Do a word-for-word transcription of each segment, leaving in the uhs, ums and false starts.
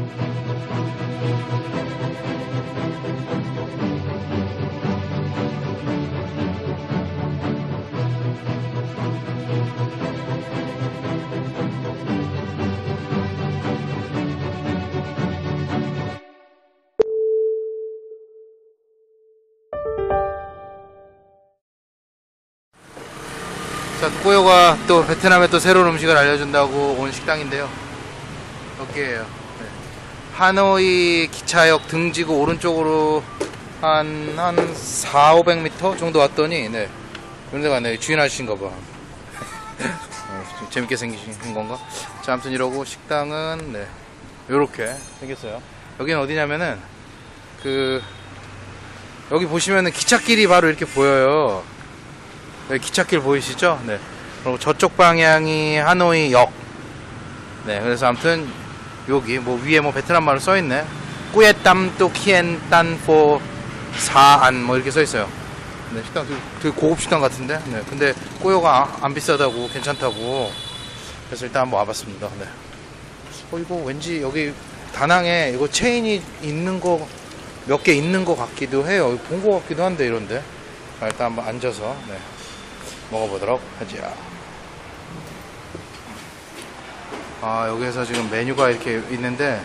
자, 꾸요가 또 베트남에 또 새로운 음식을 알려준다고 온 식당인데요. 여기에요. 네. 하노이 기차역 등지고 오른쪽으로 한, 한 사, 오백 미터 정도 왔더니, 네. 그런 데가 네, 주인 아저씨인가 봐. 어, 재밌게 생기신 건가? 자, 아무튼 이러고 식당은, 네. 요렇게 생겼어요. 여기는 어디냐면은, 그, 여기 보시면은 기찻길이 바로 이렇게 보여요. 네, 기찻길 보이시죠? 네. 그리고 저쪽 방향이 하노이 역. 네, 그래서 아무튼 여기 뭐 위에 뭐 베트남 말로 써 있네. 꾸에땀 또 키엔 딴포 사안 뭐 이렇게 써 있어요. 네, 식당 되게, 되게 고급 식당 같은데. 네, 근데 꾸요가 안 비싸다고 괜찮다고. 그래서 일단 한번 와봤습니다. 네. 어 이거 왠지 여기 다낭에 이거 체인이 있는 거 몇 개 있는 거 같기도 해요. 본 거 같기도 한데 이런데. 자, 일단 한번 앉아서. 네. 먹어보도록 하죠. 아, 여기에서 지금 메뉴가 이렇게 있는데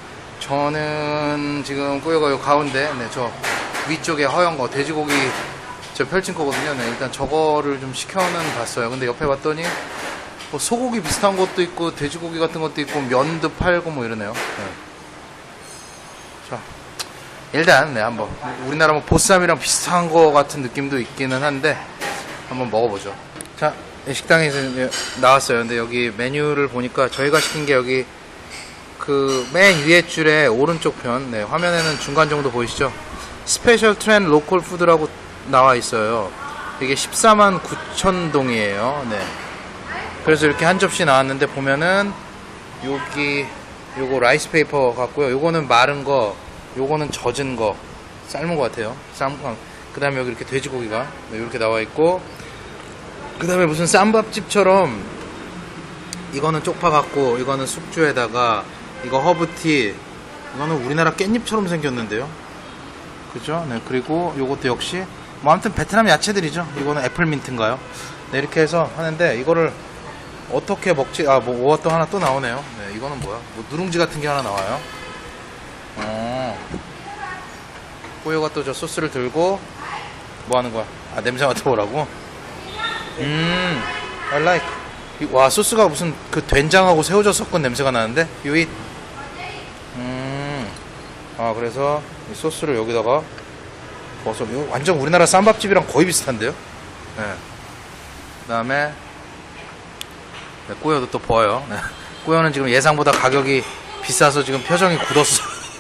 저는 지금 꾸요가 요 가운데 네, 저 위쪽에 허연 거 돼지고기 저 펼친 거거든요. 네, 일단 저거를 좀 시켜는 봤어요. 근데 옆에 봤더니 뭐 소고기 비슷한 것도 있고 돼지고기 같은 것도 있고 면도 팔고 뭐 이러네요. 네. 자, 일단 네, 한번 우리나라 뭐 보쌈이랑 비슷한 거 같은 느낌도 있기는 한데 한번 먹어보죠. 자, 식당에서 나왔어요. 근데 여기 메뉴를 보니까 저희가 시킨 게 여기 그 맨 위에 줄에 오른쪽 편, 네, 화면에는 중간 정도 보이시죠? 스페셜 트렌드 로컬 푸드라고 나와 있어요. 이게 십사만 구천 동이에요. 네. 그래서 이렇게 한 접시 나왔는데 보면은 여기 요거 라이스 페이퍼 같고요. 요거는 마른 거, 요거는 젖은 거, 삶은 거 같아요. 삶은 거. 그 다음에 여기 이렇게 돼지고기가 네, 이렇게 나와 있고, 그 다음에 무슨 쌈밥집처럼 이거는 쪽파 같고, 이거는 숙주에다가, 이거 허브티, 이거는 우리나라 깻잎처럼 생겼는데요. 그죠? 네, 그리고 요것도 역시 뭐 아무튼 베트남 야채들이죠. 이거는 애플민트인가요? 네, 이렇게 해서 하는데 이거를 어떻게 먹지? 아, 뭐 뭐가 또 하나 또 나오네요. 네, 이거는 뭐야? 뭐 누룽지 같은 게 하나 나와요. 어. 꾸요가 또 저 소스를 들고 뭐 하는 거야? 아, 냄새 맡아보라고? 음, I like. 와, 소스가 무슨 그 된장하고 새우젓 섞은 냄새가 나는데? 유잇. 음, 아, 그래서 이 소스를 여기다가 버섯. 이거 완전 우리나라 쌈밥집이랑 거의 비슷한데요? 네. 그 다음에, 네, 꾸요도 또 보여요. 네. 꾸요는 지금 예상보다 가격이 비싸서 지금 표정이 굳었어.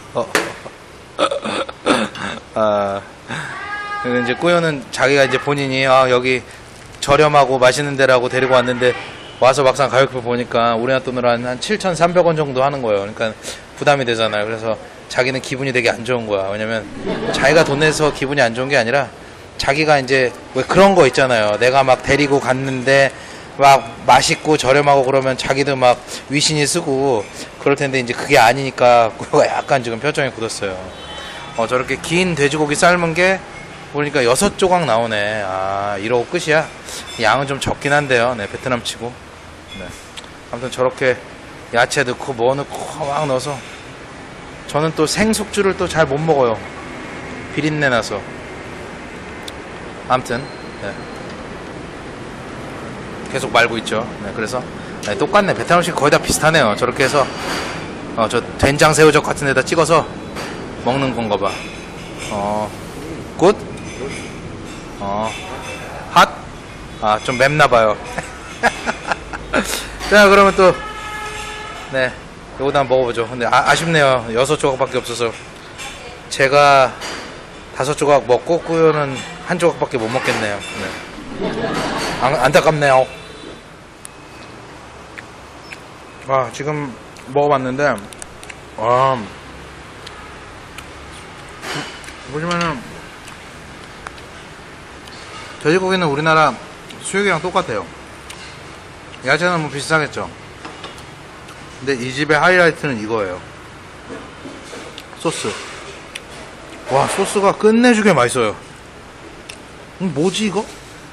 아, 이제 꾸요는 자기가 이제 본인이 아, 여기 저렴하고 맛있는 데라고 데리고 왔는데 와서 막상 가격표 보니까 우리나라 돈으로 한, 한 칠천삼백 원 정도 하는 거예요. 그러니까 부담이 되잖아요. 그래서 자기는 기분이 되게 안 좋은 거야. 왜냐면 자기가 돈 내서 기분이 안 좋은 게 아니라 자기가 이제 왜 그런 거 있잖아요. 내가 막 데리고 갔는데 막 맛있고 저렴하고 그러면 자기도 막 위신이 쓰고 그럴 텐데 이제 그게 아니니까 그거가 약간 지금 표정이 굳었어요. 어, 저렇게 긴 돼지고기 삶은 게 보니까 여섯 조각 나오네. 아, 이러고 끝이야. 양은 좀 적긴 한데요. 네, 베트남 치고. 네. 아무튼 저렇게 야채 넣고 뭐 넣고 막 넣어서 저는 또 생숙주를 또 잘 못 먹어요. 비린내 나서. 아무튼 네. 계속 말고 있죠. 네, 그래서 네, 똑같네. 베트남 음식 거의 다 비슷하네요. 저렇게 해서 어, 저 된장 새우젓 같은 데다 찍어서 먹는 건가 봐. 어, 굿? 어, 핫? 아, 좀 맵나봐요. 자, 그러면 또, 네, 요거도 한번 먹어보죠. 근데 아, 아쉽네요. 여섯 조각밖에 없어서. 제가 다섯 조각 먹고 꾸요는 한 조각밖에 못 먹겠네요. 네. 안, 안타깝네요. 아, 지금 먹어봤는데, 아, 보시면은 돼지고기는 우리나라 수육이랑 똑같아요. 야채는 뭐 비슷하겠죠. 근데 이 집의 하이라이트는 이거예요. 소스. 와, 소스가 끝내주게 맛있어요. 음, 뭐지 이거?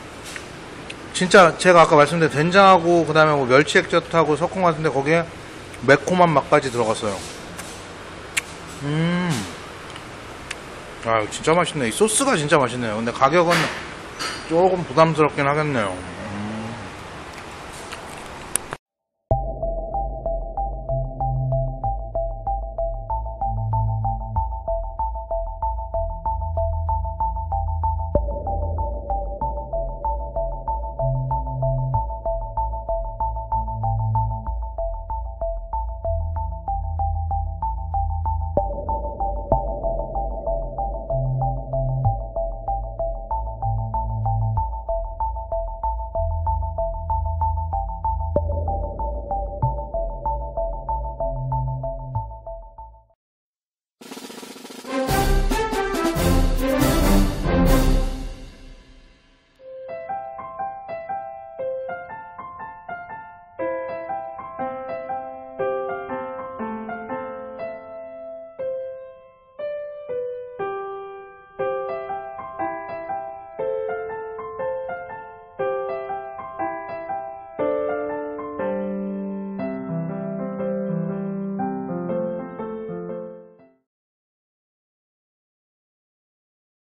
진짜 제가 아까 말씀드린 된장하고 그 다음에 뭐 멸치 액젓하고 섞은 것 같은데 거기에 매콤한 맛까지 들어갔어요. 음. 아, 진짜 맛있네. 이 소스가 진짜 맛있네요. 근데 가격은 조금 부담스럽긴 하겠네요.